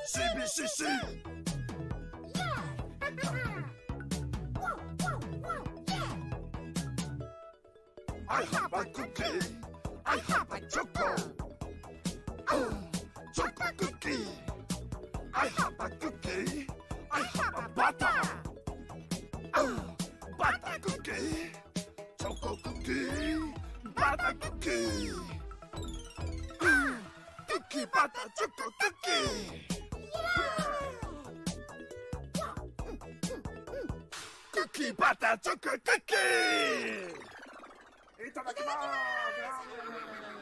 CBCC. I have a cookie. I have a choco. Choco cookie. I have a cookie. I have a butter. Butter cookie. Choco cookie. Butter cookie. Cookie, butter, choco cookie. Cookie, butter, choco cookie. いただきます。